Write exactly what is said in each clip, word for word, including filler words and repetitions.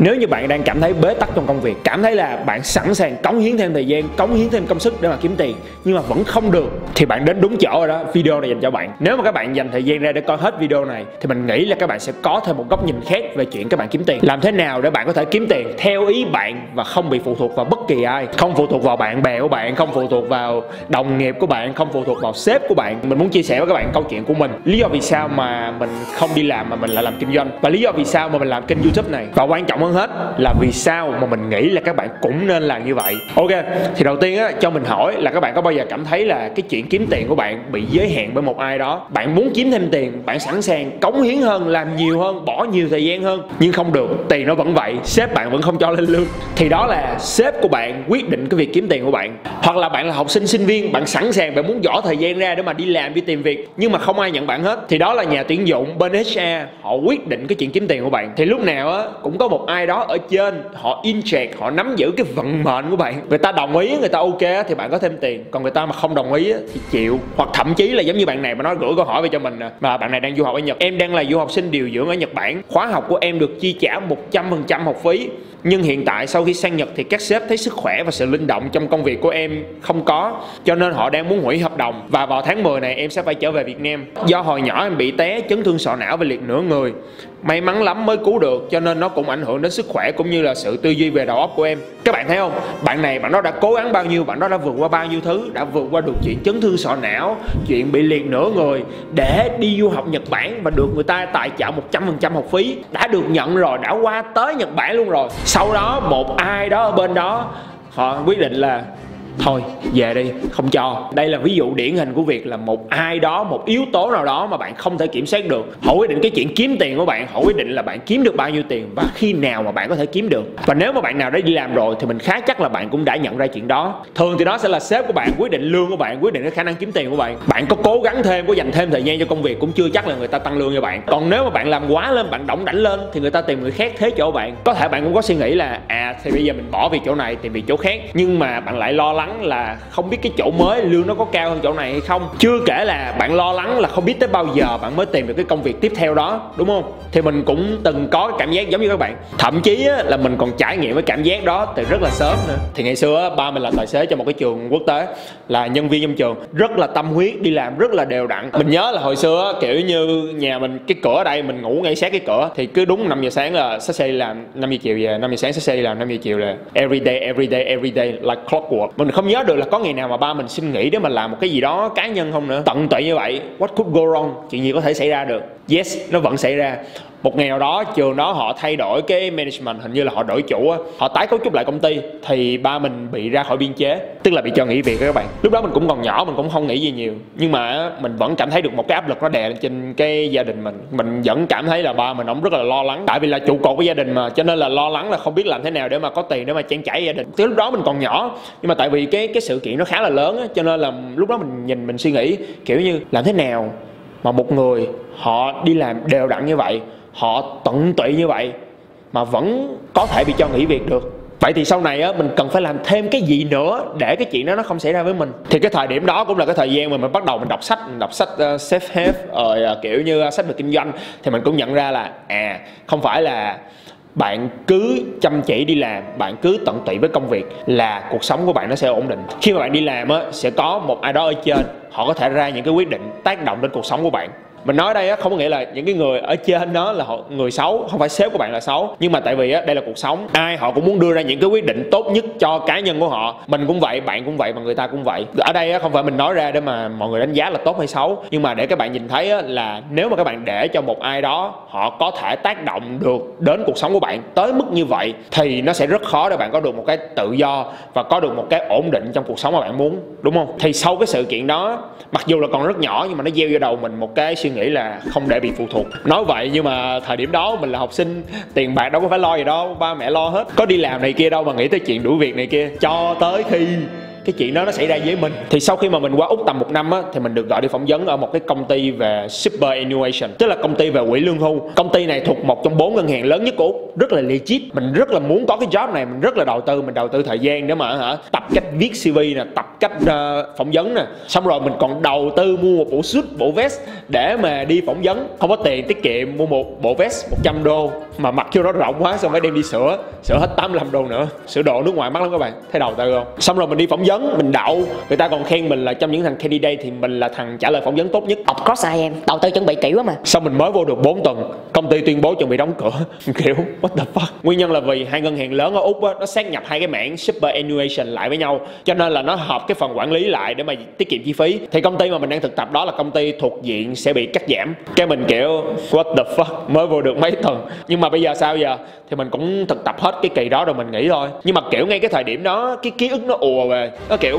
Nếu như bạn đang cảm thấy bế tắc trong công việc, cảm thấy là bạn sẵn sàng cống hiến thêm thời gian, cống hiến thêm công sức để mà kiếm tiền nhưng mà vẫn không được, thì bạn đến đúng chỗ rồi đó. Video này dành cho bạn. Nếu mà các bạn dành thời gian ra để coi hết video này thì mình nghĩ là các bạn sẽ có thêm một góc nhìn khác về chuyện các bạn kiếm tiền. Làm thế nào để bạn có thể kiếm tiền theo ý bạn và không bị phụ thuộc vào bất kỳ ai, không phụ thuộc vào bạn bè của bạn, không phụ thuộc vào đồng nghiệp của bạn, không phụ thuộc vào sếp của bạn. Mình muốn chia sẻ với các bạn câu chuyện của mình, lý do vì sao mà mình không đi làm mà mình lại làm kinh doanh, và lý do vì sao mà mình làm kênh YouTube này, và quan trọng hơn hết là vì sao mà mình nghĩ là các bạn cũng nên làm như vậy. Ok, thì đầu tiên á, cho mình hỏi là các bạn có bao giờ cảm thấy là cái chuyện kiếm tiền của bạn bị giới hạn bởi một ai đó? Bạn muốn kiếm thêm tiền, bạn sẵn sàng cống hiến hơn, làm nhiều hơn, bỏ nhiều thời gian hơn, nhưng không được, tiền nó vẫn vậy, sếp bạn vẫn không cho lên lương. Thì đó là sếp của bạn quyết định cái việc kiếm tiền của bạn. Hoặc là bạn là học sinh sinh viên, bạn sẵn sàng, bạn muốn bỏ thời gian ra để mà đi làm, đi tìm việc, nhưng mà không ai nhận bạn hết. Thì đó là nhà tuyển dụng, bên hát rờ họ quyết định cái chuyện kiếm tiền của bạn. Thì lúc nào á cũng có một ai đó ở trên, họ in charge, họ nắm giữ cái vận mệnh của bạn. Người ta đồng ý, người ta ok thì bạn có thêm tiền, còn người ta mà không đồng ý thì chịu. Hoặc thậm chí là giống như bạn này mà nói gửi câu hỏi về cho mình nè, mà bạn này đang du học ở Nhật: em đang là du học sinh điều dưỡng ở Nhật Bản, khóa học của em được chi trả một trăm phần trăm học phí, nhưng hiện tại sau khi sang Nhật thì các sếp thấy sức khỏe và sự linh động trong công việc của em không có, cho nên họ đang muốn hủy hợp đồng, và vào tháng mười này em sẽ phải trở về Việt Nam. Do hồi nhỏ em bị té chấn thương sọ não và liệt nửa người, may mắn lắm mới cứu được, cho nên nó cũng ảnh hưởng đến sức khỏe cũng như là sự tư duy về đầu óc của em. Các bạn thấy không, bạn này bạn nó đã cố gắng bao nhiêu, bạn nó đã vượt qua bao nhiêu thứ, đã vượt qua được chuyện chấn thương sọ não, chuyện bị liệt nửa người để đi du học Nhật Bản và được người ta tài trợ một trăm phần trăm học phí, đã được nhận rồi, đã qua tới Nhật Bản luôn rồi. Sau đó một ai đó ở bên đó họ quyết định là thôi về đi, không cho. Đây là ví dụ điển hình của việc là một ai đó, một yếu tố nào đó mà bạn không thể kiểm soát được, họ quyết định cái chuyện kiếm tiền của bạn, họ quyết định là bạn kiếm được bao nhiêu tiền và khi nào mà bạn có thể kiếm được. Và nếu mà bạn nào đã đi làm rồi thì mình khá chắc là bạn cũng đã nhận ra chuyện đó. Thường thì đó sẽ là sếp của bạn quyết định lương của bạn, quyết định cái khả năng kiếm tiền của bạn. Bạn có cố gắng thêm, có dành thêm thời gian cho công việc cũng chưa chắc là người ta tăng lương cho bạn. Còn nếu mà bạn làm quá lên, bạn đỏng đảnh lên thì người ta tìm người khác thế chỗ bạn. Có thể bạn cũng có suy nghĩ là à thì bây giờ mình bỏ việc chỗ này tìm việc chỗ khác, nhưng mà bạn lại lo lắng là không biết cái chỗ mới lương nó có cao hơn chỗ này hay không. Chưa kể là bạn lo lắng là không biết tới bao giờ bạn mới tìm được cái công việc tiếp theo đó, đúng không? Thì mình cũng từng có cái cảm giác giống như các bạn. Thậm chí là mình còn trải nghiệm cái cảm giác đó từ rất là sớm nữa. Thì ngày xưa ba mình là tài xế cho một cái trường quốc tế, là nhân viên trong trường, rất là tâm huyết, đi làm rất là đều đặn. Mình nhớ là hồi xưa kiểu như nhà mình, cái cửa ở đây mình ngủ ngay sát cái cửa, thì cứ đúng năm giờ sáng là xách xe đi làm, năm giờ chiều về, năm giờ sáng xách xe đi làm, năm giờ chiều là every day, every day, every day like clockwork. Mình không nhớ được là có ngày nào mà ba mình xin nghỉ để mà làm một cái gì đó cá nhân không nữa. Tận tụy như vậy, what could go wrong, chuyện gì có thể xảy ra được. Yes, nó vẫn xảy ra. Một ngày nào đó trường đó họ thay đổi cái management, hình như là họ đổi chủ á, họ tái cấu trúc lại công ty, thì ba mình bị ra khỏi biên chế, tức là bị cho nghỉ việc đó các bạn. Lúc đó mình cũng còn nhỏ, mình cũng không nghĩ gì nhiều, nhưng mà mình vẫn cảm thấy được một cái áp lực nó đè lên trên cái gia đình mình. Mình vẫn cảm thấy là ba mình ông rất là lo lắng, tại vì là trụ cột của gia đình mà, cho nên là lo lắng là không biết làm thế nào để mà có tiền để mà trang trải gia đình. Thì lúc đó mình còn nhỏ, nhưng mà tại vì cái cái sự kiện nó khá là lớn á, cho nên là lúc đó mình nhìn mình suy nghĩ kiểu như làm thế nào mà một người họ đi làm đều đặn như vậy, họ tận tụy như vậy mà vẫn có thể bị cho nghỉ việc được. Vậy thì sau này á, mình cần phải làm thêm cái gì nữa để cái chuyện đó nó không xảy ra với mình. Thì cái thời điểm đó cũng là cái thời gian mà mình bắt đầu mình đọc sách, mình đọc sách uh, self-help, rồi uh, kiểu như uh, sách về kinh doanh. Thì mình cũng nhận ra là à không phải là bạn cứ chăm chỉ đi làm, bạn cứ tận tụy với công việc là cuộc sống của bạn nó sẽ ổn định. Khi mà bạn đi làm á, sẽ có một ai đó ở trên, họ có thể ra những cái quyết định tác động đến cuộc sống của bạn. Mình nói đây á, không có nghĩa là những cái người ở trên đó là họ người xấu, không phải sếp của bạn là xấu, nhưng mà tại vì á, đây là cuộc sống, ai họ cũng muốn đưa ra những cái quyết định tốt nhất cho cá nhân của họ. Mình cũng vậy, bạn cũng vậy, mà người ta cũng vậy. Ở đây á, không phải mình nói ra để mà mọi người đánh giá là tốt hay xấu, nhưng mà để các bạn nhìn thấy á, là nếu mà các bạn để cho một ai đó họ có thể tác động được đến cuộc sống của bạn tới mức như vậy, thì nó sẽ rất khó để bạn có được một cái tự do và có được một cái ổn định trong cuộc sống mà bạn muốn, đúng không? Thì sau cái sự kiện đó, mặc dù là còn rất nhỏ, nhưng mà nó gieo vô đầu mình một cái suy nghĩ là không để bị phụ thuộc. Nói vậy nhưng mà thời điểm đó mình là học sinh, tiền bạc đâu có phải lo gì đâu, ba mẹ lo hết, có đi làm này kia đâu mà nghĩ tới chuyện đuổi việc này kia. Cho tới khi cái chuyện đó nó xảy ra với mình. Thì sau khi mà mình qua Úc tầm một năm á, thì mình được gọi đi phỏng vấn ở một cái công ty về superannuation, tức là công ty về quỹ lương hưu. Công ty này thuộc một trong bốn ngân hàng lớn nhất của Úc, rất là legit. Mình rất là muốn có cái job này, mình rất là đầu tư, mình đầu tư thời gian để mà hả tập cách viết xê vê nè, tập cách uh, phỏng vấn nè, xong rồi mình còn đầu tư mua một bộ suit, bộ vest để mà đi phỏng vấn. Không có tiền tiết kiệm mua một bộ vest một trăm đô mà mặc cho nó rộng quá, xong phải đem đi sửa, sửa hết tám mươi lăm đô nữa. Sửa đồ nước ngoài mắc lắm các bạn, thấy đầu tư không? Xong rồi mình đi phỏng vấn, mình đậu, người ta còn khen mình là trong những thằng candidate thì mình là thằng trả lời phỏng vấn tốt nhất. Of course I am, đầu tư chuẩn bị kỹ quá mà. Xong mình mới vô được bốn tuần, công ty tuyên bố chuẩn bị đóng cửa. Kiểu what the fuck. Nguyên nhân là vì hai ngân hàng lớn ở Úc á, nó sát nhập hai cái mảng superannuation lại với nhau, cho nên là nó hợp cái phần quản lý lại để mà tiết kiệm chi phí. Thì công ty mà mình đang thực tập đó là công ty thuộc diện sẽ bị cắt giảm. Cái mình kiểu what the fuck, mới vô được mấy tuần. Nhưng mà bây giờ sao giờ? Thì mình cũng thực tập hết cái kỳ đó rồi mình nghỉ thôi. Nhưng mà kiểu ngay cái thời điểm đó, cái ký ức nó ùa về. Nó kiểu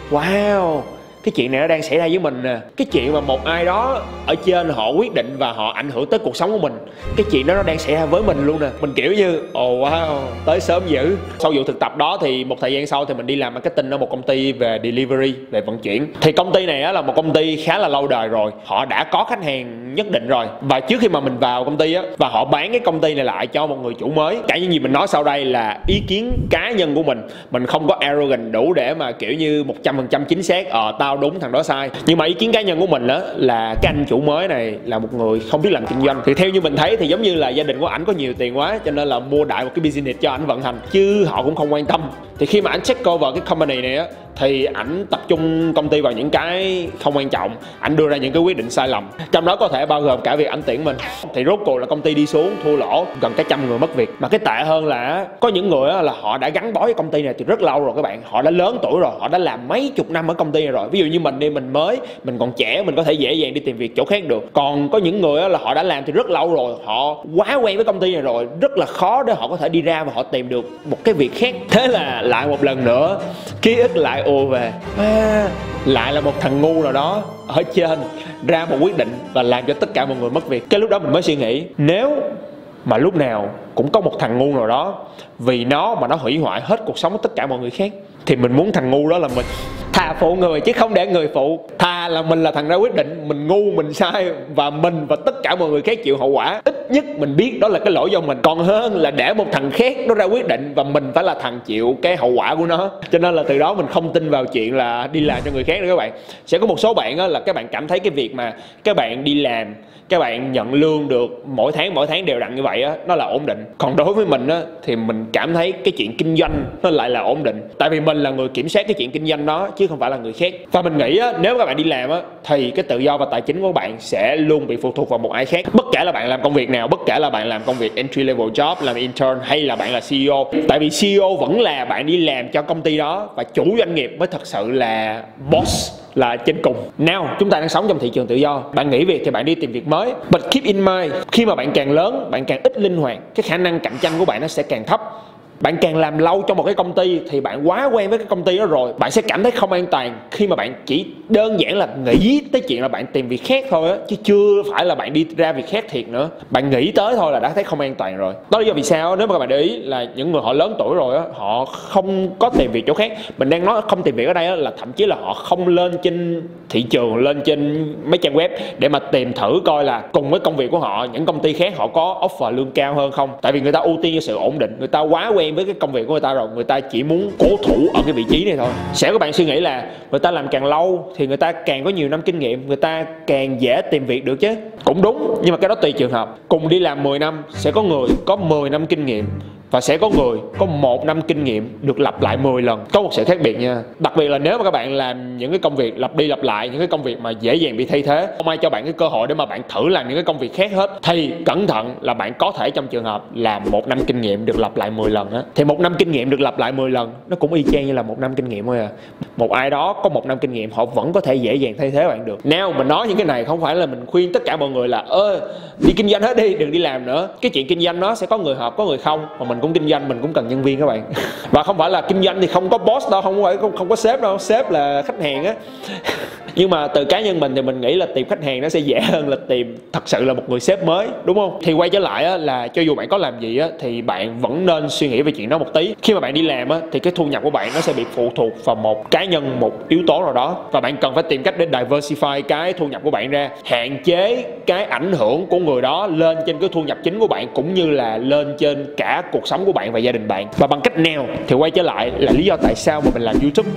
wow, cái chuyện này nó đang xảy ra với mình nè. Cái chuyện mà một ai đó ở trên họ quyết định và họ ảnh hưởng tới cuộc sống của mình, cái chuyện đó nó đang xảy ra với mình luôn nè. Mình kiểu như ồ oh wow, tới sớm dữ. Sau vụ thực tập đó thì một thời gian sau thì mình đi làm marketing ở một công ty về delivery, về vận chuyển. Thì công ty này á, là một công ty khá là lâu đời rồi, họ đã có khách hàng nhất định rồi. Và trước khi mà mình vào công ty á, và họ bán cái công ty này lại cho một người chủ mới. Cả những gì mình nói sau đây là ý kiến cá nhân của mình. Mình không có arrogant đủ để mà kiểu như một trăm phần trăm chính xác ờ tao đúng thằng đó sai. Nhưng mà ý kiến cá nhân của mình đó là cái anh chủ mới này là một người không biết làm kinh doanh. Thì theo như mình thấy thì giống như là gia đình của ảnh có nhiều tiền quá, cho nên là mua đại một cái business cho ảnh vận hành, chứ họ cũng không quan tâm. Thì khi mà ảnh check over cái company này á, thì ảnh tập trung công ty vào những cái không quan trọng, ảnh đưa ra những cái quyết định sai lầm, trong đó có thể bao gồm cả việc ảnh tuyển mình. Thì rốt cuộc là công ty đi xuống thua lỗ, gần cả trăm người mất việc. Mà cái tệ hơn là có những người là họ đã gắn bó với công ty này từ rất lâu rồi các bạn, họ đã lớn tuổi rồi, họ đã làm mấy chục năm ở công ty này rồi. Ví dụ như mình đi, mình mới, mình còn trẻ, mình có thể dễ dàng đi tìm việc chỗ khác được. Còn có những người là họ đã làm từ rất lâu rồi, họ quá quen với công ty này rồi, rất là khó để họ có thể đi ra và họ tìm được một cái việc khác. Thế là lại một lần nữa ký ức lại ùa về, à, lại là một thằng ngu nào đó ở trên ra một quyết định và làm cho tất cả mọi người mất việc. Cái lúc đó mình mới suy nghĩ, nếu mà lúc nào cũng có một thằng ngu nào đó vì nó mà nó hủy hoại hết cuộc sống của tất cả mọi người khác, thì mình muốn thằng ngu đó là mình. Thà phụ người chứ không để người phụ. Thà là mình là thằng ra quyết định, mình ngu, mình sai, và mình và tất cả mọi người khác chịu hậu quả. Ít nhất mình biết đó là cái lỗi do mình, còn hơn là để một thằng khác nó ra quyết định và mình phải là thằng chịu cái hậu quả của nó. Cho nên là từ đó mình không tin vào chuyện là đi làm cho người khác nữa các bạn. Sẽ có một số bạn á, là các bạn cảm thấy cái việc mà các bạn đi làm, các bạn nhận lương được mỗi tháng mỗi tháng đều đặn như vậy á, nó là ổn định. Còn đối với mình á, thì mình cảm thấy cái chuyện kinh doanh nó lại là ổn định. Tại vì mình là người kiểm soát cái chuyện kinh doanh đó chứ không phải là người khác. Và mình nghĩ á, nếu các bạn đi làm á, thì cái tự do và tài chính của bạn sẽ luôn bị phụ thuộc vào một ai khác. Bất kể là bạn làm công việc nào, bất kể là bạn làm công việc entry level job, làm intern, hay là bạn là xê e ô. Tại vì xê e ô vẫn là bạn đi làm cho công ty đó, và chủ doanh nghiệp mới thật sự là boss, là trên cùng. Nào, chúng ta đang sống trong thị trường tự do. Bạn nghỉ việc thì bạn đi tìm việc mới. But keep in mind, khi mà bạn càng lớn, bạn càng ít linh hoạt, cái khả năng cạnh tranh của bạn nó sẽ càng thấp. Bạn càng làm lâu trong một cái công ty thì bạn quá quen với cái công ty đó rồi, bạn sẽ cảm thấy không an toàn khi mà bạn chỉ đơn giản là nghĩ tới chuyện là bạn tìm việc khác thôi á, chứ chưa phải là bạn đi ra việc khác thiệt nữa. Bạn nghĩ tới thôi là đã thấy không an toàn rồi. Đó là do vì sao? Nếu mà các bạn để ý là những người họ lớn tuổi rồi á, họ không có tìm việc chỗ khác. Mình đang nói không tìm việc ở đây á, là thậm chí là họ không lên trên thị trường, lên trên mấy trang web để mà tìm thử coi là cùng với công việc của họ, những công ty khác họ có offer lương cao hơn không. Tại vì người ta ưu tiên cho sự ổn định, người ta quá quen với cái công việc của người ta rồi, người ta chỉ muốn cố thủ ở cái vị trí này thôi. Sẽ có bạn suy nghĩ là người ta làm càng lâu thì người ta càng có nhiều năm kinh nghiệm, người ta càng dễ tìm việc được chứ. Cũng đúng, nhưng mà cái đó tùy trường hợp. Cùng đi làm mười năm, sẽ có người có mười năm kinh nghiệm, và sẽ có người có một năm kinh nghiệm được lặp lại mười lần. Có một sự khác biệt nha. Đặc biệt là nếu mà các bạn làm những cái công việc lặp đi lặp lại, những cái công việc mà dễ dàng bị thay thế, không ai cho bạn cái cơ hội để mà bạn thử làm những cái công việc khác hết, thì cẩn thận là bạn có thể trong trường hợp làm một năm kinh nghiệm được lặp lại mười lần á. Thì một năm kinh nghiệm được lặp lại mười lần nó cũng y chang như là một năm kinh nghiệm thôi à. Một ai đó có một năm kinh nghiệm, họ vẫn có thể dễ dàng thay thế bạn được. Nào, mình nói những cái này không phải là mình khuyên tất cả mọi người là ơ đi kinh doanh hết đi, đừng đi làm nữa. Cái chuyện kinh doanh nó sẽ có người hợp có người không, mà mình mình cũng kinh doanh, mình cũng cần nhân viên các bạn. Và không phải là kinh doanh thì không có boss đâu, không phải không, không có sếp đâu, sếp là khách hàng á. Nhưng mà từ cá nhân mình thì mình nghĩ là tìm khách hàng nó sẽ dễ hơn là tìm thật sự là một người sếp mới, đúng không? Thì quay trở lại á, là cho dù bạn có làm gì á, thì bạn vẫn nên suy nghĩ về chuyện đó một tí. Khi mà bạn đi làm á, thì cái thu nhập của bạn nó sẽ bị phụ thuộc vào một cá nhân, một yếu tố nào đó, và bạn cần phải tìm cách để diversify cái thu nhập của bạn ra, hạn chế cái ảnh hưởng của người đó lên trên cái thu nhập chính của bạn, cũng như là lên trên cả cuộc sống của bạn và gia đình bạn. Và bằng cách nào? Thì quay trở lại là lý do tại sao mà mình làm YouTube.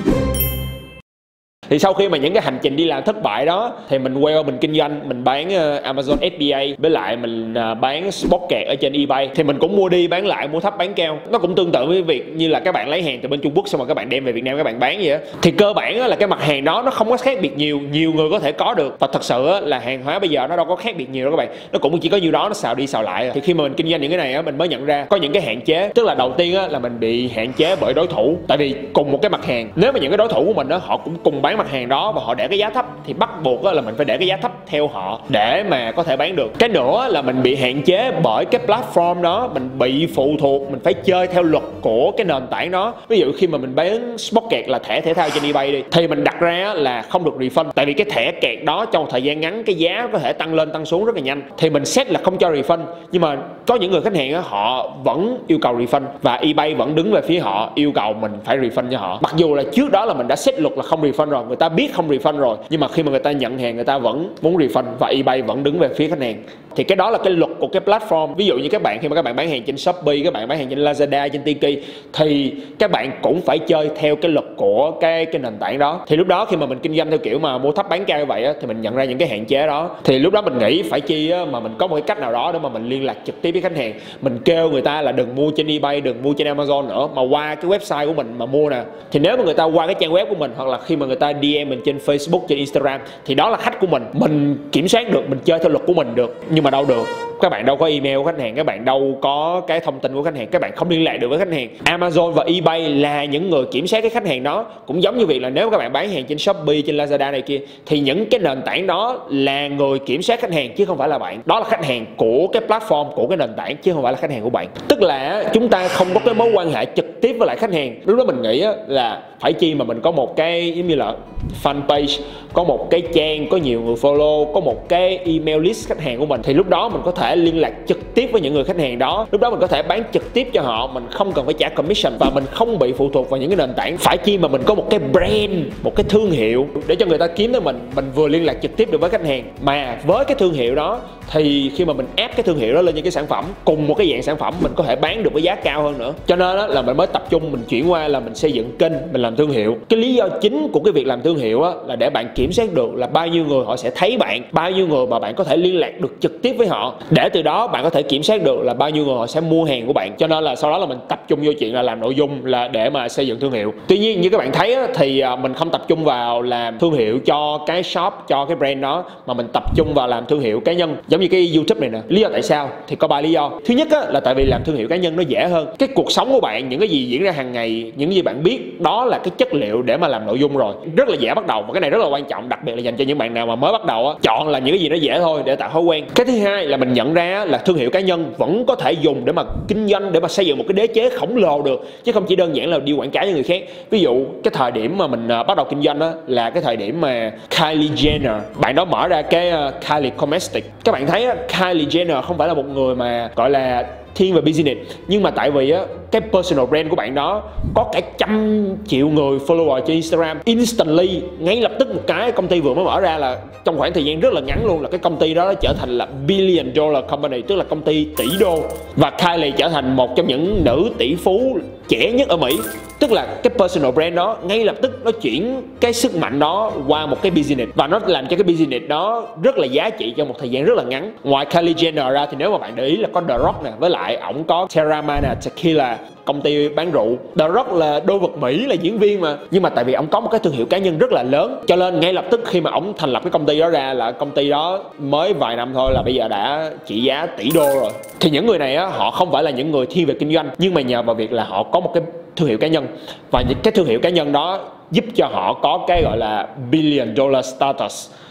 Thì sau khi mà những cái hành trình đi làm thất bại đó, thì mình quay qua mình kinh doanh, mình bán uh, Amazon ép bê a, với lại mình uh, bán spot kẹt ở trên eBay. Thì mình cũng mua đi bán lại, mua thấp bán cao. Nó cũng tương tự với việc như là các bạn lấy hàng từ bên Trung Quốc xong rồi các bạn đem về Việt Nam các bạn bán vậy á. Thì cơ bản là cái mặt hàng đó nó không có khác biệt nhiều, nhiều người có thể có được. Và thật sự là hàng hóa bây giờ nó đâu có khác biệt nhiều đâu các bạn. Nó cũng chỉ có nhiêu đó, nó xào đi xào lại. Thì khi mà mình kinh doanh những cái này á, mình mới nhận ra có những cái hạn chế. Tức là đầu tiên á, là mình bị hạn chế bởi đối thủ. Tại vì cùng một cái mặt hàng, nếu mà những cái đối thủ của mình á, họ cũng cùng bán mặt hàng đó và họ để cái giá thấp, thì bắt buộc là mình phải để cái giá thấp theo họ để mà có thể bán được. Cái nữa là mình bị hạn chế bởi cái platform đó, mình bị phụ thuộc, mình phải chơi theo luật của cái nền tảng đó. Ví dụ khi mà mình bán spot kẹt là thẻ thể thao trên eBay đi, thì mình đặt ra là không được refund, tại vì cái thẻ kẹt đó trong thời gian ngắn cái giá có thể tăng lên tăng xuống rất là nhanh, thì mình set là không cho refund. Nhưng mà có những người khách hàng đó, họ vẫn yêu cầu refund và eBay vẫn đứng về phía họ yêu cầu mình phải refund cho họ, mặc dù là trước đó là mình đã set luật là không refund rồi, người ta biết không refund rồi, nhưng mà khi mà người ta nhận hàng người ta vẫn muốn refund và eBay vẫn đứng về phía khách hàng. Thì cái đó là cái luật của cái platform. Ví dụ như các bạn khi mà các bạn bán hàng trên Shopee, các bạn bán hàng trên Lazada, trên Tiki, thì các bạn cũng phải chơi theo cái luật của cái cái nền tảng đó. Thì lúc đó khi mà mình kinh doanh theo kiểu mà mua thấp bán cao như vậy á, thì mình nhận ra những cái hạn chế đó. Thì lúc đó mình nghĩ phải chi á, mà mình có một cái cách nào đó để mà mình liên lạc trực tiếp với khách hàng, mình kêu người ta là đừng mua trên eBay, đừng mua trên Amazon nữa, mà qua cái website của mình mà mua nè. Thì nếu mà người ta qua cái trang web của mình, hoặc là khi mà người ta đê em mình trên Facebook, trên Instagram, thì đó là khách của mình, mình kiểm soát được, mình chơi theo luật của mình được. Nhưng mà đâu được, các bạn đâu có email của khách hàng, các bạn đâu có cái thông tin của khách hàng, các bạn không liên lạc được với khách hàng. Amazon và eBay là những người kiểm soát cái khách hàng đó. Cũng giống như việc là nếu các bạn bán hàng trên Shopee, trên Lazada này kia, thì những cái nền tảng đó là người kiểm soát khách hàng chứ không phải là bạn. Đó là khách hàng của cái platform, của cái nền tảng, chứ không phải là khách hàng của bạn. Tức là chúng ta không có cái mối quan hệ trực tiếp với lại khách hàng. Lúc đó mình nghĩ là phải chi mà mình có một cái giống như là fanpage, có một cái trang có nhiều người follow, có một cái email list khách hàng của mình, thì lúc đó mình có thể liên lạc trực tiếp với những người khách hàng đó. Lúc đó mình có thể bán trực tiếp cho họ, mình không cần phải trả commission và mình không bị phụ thuộc vào những cái nền tảng. Phải chi mà mình có một cái brand, một cái thương hiệu để cho người ta kiếm tới mình, mình vừa liên lạc trực tiếp được với khách hàng, mà với cái thương hiệu đó thì khi mà mình ép cái thương hiệu đó lên những cái sản phẩm, cùng một cái dạng sản phẩm, mình có thể bán được với giá cao hơn nữa. Cho nên đó là mình mới tập trung mình chuyển qua là mình xây dựng kênh, mình làm thương hiệu. Cái lý do chính của cái việc làm thương hiệu á, là để bạn kiểm soát được là bao nhiêu người họ sẽ thấy bạn, bao nhiêu người mà bạn có thể liên lạc được trực tiếp với họ, để từ đó bạn có thể kiểm soát được là bao nhiêu người họ sẽ mua hàng của bạn. Cho nên là sau đó là mình tập trung vô chuyện là làm nội dung, là để mà xây dựng thương hiệu. Tuy nhiên như các bạn thấy á, thì mình không tập trung vào làm thương hiệu cho cái shop, cho cái brand đó, mà mình tập trung vào làm thương hiệu cá nhân, giống như cái YouTube này nè. Lý do tại sao? Thì có ba lý do. Thứ nhất á, là tại vì làm thương hiệu cá nhân nó dễ hơn. Cái cuộc sống của bạn, những cái gì diễn ra hàng ngày, những gì bạn biết, đó là cái chất liệu để mà làm nội dung rồi, rất là dễ bắt đầu. Và cái này rất là quan trọng, đặc biệt là dành cho những bạn nào mà mới bắt đầu á, chọn là những cái gì nó dễ thôi để tạo thói quen. Cái thứ hai là mình nhận ra là thương hiệu cá nhân vẫn có thể dùng để mà kinh doanh, để mà xây dựng một cái đế chế khổng lồ được, chứ không chỉ đơn giản là đi quảng cáo cho người khác. Ví dụ cái thời điểm mà mình bắt đầu kinh doanh á, là cái thời điểm mà Kylie Jenner, bạn đó mở ra cái Kylie Cosmetics. Các bạn thấy á, Kylie Jenner không phải là một người mà gọi là thiên về business, nhưng mà tại vì á, cái personal brand của bạn đó có cả trăm triệu người follower trên Instagram, instantly, ngay lập tức một cái công ty vừa mới mở ra là trong khoảng thời gian rất là ngắn luôn, là cái công ty đó nó trở thành là billion dollar company, tức là công ty tỷ đô. Và Kylie trở thành một trong những nữ tỷ phú trẻ nhất ở Mỹ. Tức là cái personal brand đó ngay lập tức nó chuyển cái sức mạnh đó qua một cái business, và nó làm cho cái business đó rất là giá trị trong một thời gian rất là ngắn. Ngoài Kylie Jenner ra thì nếu mà bạn để ý là có The Rock nè, với lại ổng có Terramana Tequila, công ty bán rượu. The Rock là đô vật Mỹ, là diễn viên mà, nhưng mà tại vì ổng có một cái thương hiệu cá nhân rất là lớn, cho nên ngay lập tức khi mà ổng thành lập cái công ty đó ra, là công ty đó mới vài năm thôi là bây giờ đã trị giá tỷ đô rồi. Thì những người này á, họ không phải là những người thiên về kinh doanh, nhưng mà nhờ vào việc là họ có một cái thương hiệu cá nhân, và những cái thương hiệu cá nhân đó giúp cho họ có cái gọi là billion dollar status.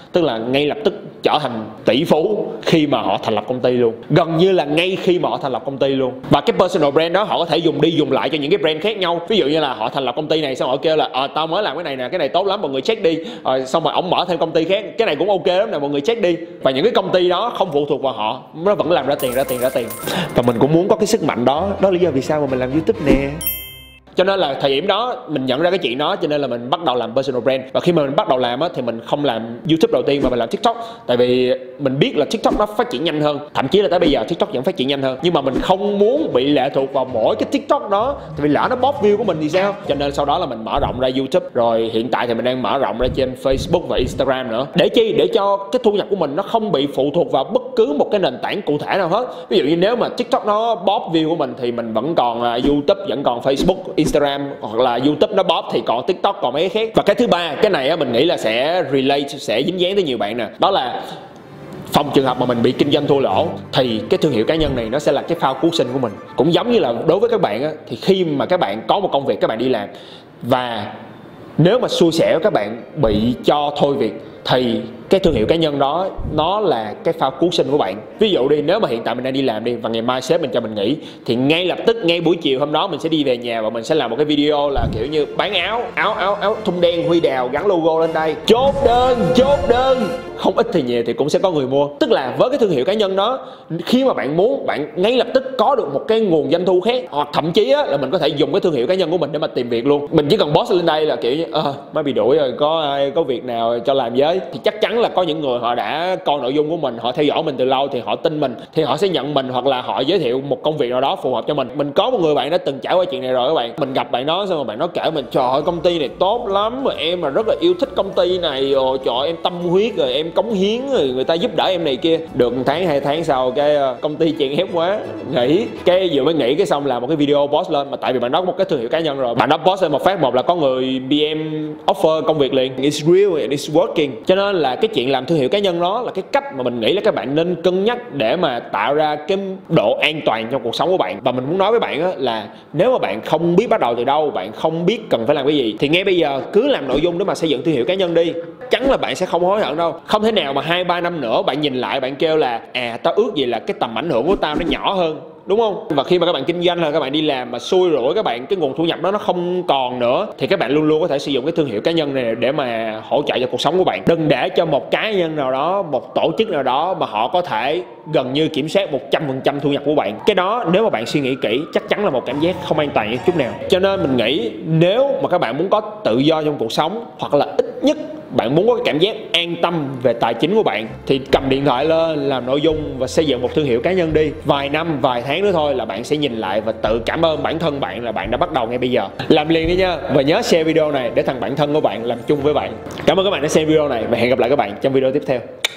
tức là ngay lập tức trở thành tỷ phú khi mà họ thành lập công ty luôn, gần như là ngay khi mà họ thành lập công ty luôn. Và cái personal brand đó họ có thể dùng đi dùng lại cho những cái brand khác nhau. Ví dụ như là họ thành lập công ty này xong họ kêu là ờ tao mới làm cái này nè, cái này tốt lắm mọi người check đi, rồi xong rồi ổng mở thêm công ty khác, cái này cũng ok lắm nè mọi người check đi. Và những cái công ty đó không phụ thuộc vào họ, nó vẫn làm ra tiền ra tiền ra tiền. Và mình cũng muốn có cái sức mạnh đó, đó là lý do vì sao mà mình làm YouTube nè. Cho nên là thời điểm đó mình nhận ra cái chuyện đó, cho nên là mình bắt đầu làm personal brand. Và khi mà mình bắt đầu làm á, thì mình không làm YouTube đầu tiên mà mình làm TikTok. Tại vì mình biết là TikTok nó phát triển nhanh hơn, thậm chí là tới bây giờ TikTok vẫn phát triển nhanh hơn. Nhưng mà mình không muốn bị lệ thuộc vào mỗi cái TikTok đó, tại vì lỡ nó bóp view của mình thì sao. Cho nên sau đó là mình mở rộng ra YouTube, rồi hiện tại thì mình đang mở rộng ra trên Facebook và Instagram nữa. Để chi? Để cho cái thu nhập của mình nó không bị phụ thuộc vào bất cứ một cái nền tảng cụ thể nào hết. Ví dụ như nếu mà TikTok nó bóp view của mình thì mình vẫn còn YouTube, vẫn còn Facebook, Instagram, hoặc là YouTube nó bóp thì còn TikTok, còn mấy cái khác. Và cái thứ ba, cái này á, mình nghĩ là sẽ relate, sẽ dính dáng tới nhiều bạn nè. Đó là phòng trường hợp mà mình bị kinh doanh thua lỗ thì cái thương hiệu cá nhân này nó sẽ là cái phao cứu sinh của mình. Cũng giống như là đối với các bạn á, thì khi mà các bạn có một công việc các bạn đi làm, và nếu mà xui xẻo các bạn bị cho thôi việc, thì cái thương hiệu cá nhân đó nó là cái phao cứu sinh của bạn. Ví dụ đi, nếu mà hiện tại mình đang đi làm đi và ngày mai sếp mình cho mình nghỉ, thì ngay lập tức ngay buổi chiều hôm đó mình sẽ đi về nhà và mình sẽ làm một cái video là kiểu như bán áo áo áo áo thun đen Huy Đào gắn logo lên đây, chốt đơn chốt đơn, không ít thì nhiều thì cũng sẽ có người mua. Tức là với cái thương hiệu cá nhân đó, khi mà bạn muốn, bạn ngay lập tức có được một cái nguồn doanh thu khác, hoặc thậm chí á, là mình có thể dùng cái thương hiệu cá nhân của mình để mà tìm việc luôn. Mình chỉ cần post lên đây là kiểu như ờ mới bị đuổi rồi, có ai có việc nào cho làm với, thì chắc chắn là có những người họ đã coi nội dung của mình, họ theo dõi mình từ lâu thì họ tin mình, thì họ sẽ nhận mình, hoặc là họ giới thiệu một công việc nào đó phù hợp cho mình. Mình có một người bạn đã từng trải qua chuyện này rồi các bạn. Mình gặp bạn đó xong rồi bạn nó kể mình, trời ơi công ty này tốt lắm, rồi em mà rất là yêu thích công ty này, rồi trời ơi, em tâm huyết, rồi em cống hiến, rồi người ta giúp đỡ em này kia. Được một tháng hai tháng sau cái công ty chèn ép quá, nghỉ. Cái vừa mới nghỉ cái xong làm một cái video post lên, mà tại vì bạn đó có một cái thương hiệu cá nhân rồi, bạn đó post lên một phát một là có người bê em offer công việc liền. It's real and it's working. Cho nên là cái chuyện làm thương hiệu cá nhân đó là cái cách mà mình nghĩ là các bạn nên cân nhắc để mà tạo ra cái độ an toàn trong cuộc sống của bạn. Và mình muốn nói với bạn á, là nếu mà bạn không biết bắt đầu từ đâu, bạn không biết cần phải làm cái gì, thì ngay bây giờ cứ làm nội dung để mà xây dựng thương hiệu cá nhân đi. Chắn là bạn sẽ không hối hận đâu. Không thể nào mà hai ba năm nữa bạn nhìn lại bạn kêu là à tao ước gì là cái tầm ảnh hưởng của tao nó nhỏ hơn, đúng không? Và khi mà các bạn kinh doanh hay các bạn đi làm mà xui rủi các bạn, cái nguồn thu nhập đó nó không còn nữa, thì các bạn luôn luôn có thể sử dụng cái thương hiệu cá nhân này để mà hỗ trợ cho cuộc sống của bạn. Đừng để cho một cá nhân nào đó, một tổ chức nào đó mà họ có thể gần như kiểm soát một trăm phần trăm thu nhập của bạn. Cái đó nếu mà bạn suy nghĩ kỹ chắc chắn là một cảm giác không an toàn chút nào. Cho nên mình nghĩ nếu mà các bạn muốn có tự do trong cuộc sống, hoặc là ít nhất bạn muốn có cái cảm giác an tâm về tài chính của bạn, thì cầm điện thoại lên làm nội dung và xây dựng một thương hiệu cá nhân đi. Vài năm vài tháng nữa thôi là bạn sẽ nhìn lại và tự cảm ơn bản thân bạn là bạn đã bắt đầu ngay bây giờ. Làm liền đi nha. Và nhớ share video này để thằng bạn thân của bạn làm chung với bạn. Cảm ơn các bạn đã xem video này và hẹn gặp lại các bạn trong video tiếp theo.